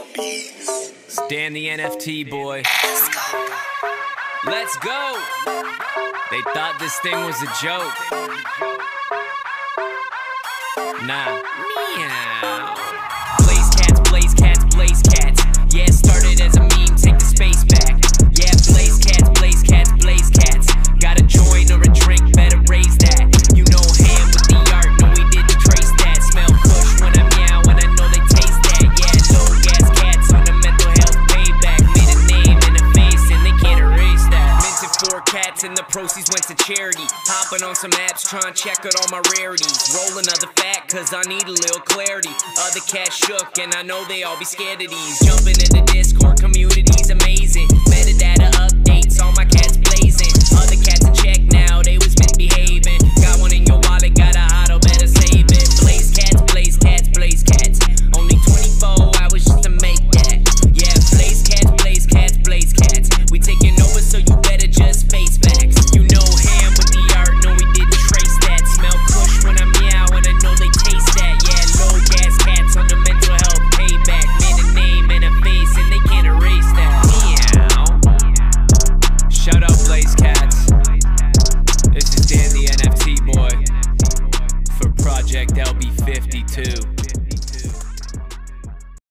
It's Dan the NFT boy. Let's go. They thought this thing was a joke. Nah. Meow. Blaze cats, blaze cats, blaze cats. Yeah, it started as a meme, take the space back. Yeah, blaze cats, blaze cats, blaze cats. Got a joint or a drink, better raise that. You know hand with the art, no we didn't trace that. Smell kush when I meow, and I know they taste that. Yeah, low gas cats on the mental health payback. Made a name in the face and they can't erase that. Minted 4 cats and the proceeds went to charity. Hopping on some apps, trying to check out all my rarities. Roll another fat, cause I need a little clarity. Other cats shook and I know they all be scared of these. Jumping in the Discord community's amazing. Metadata up,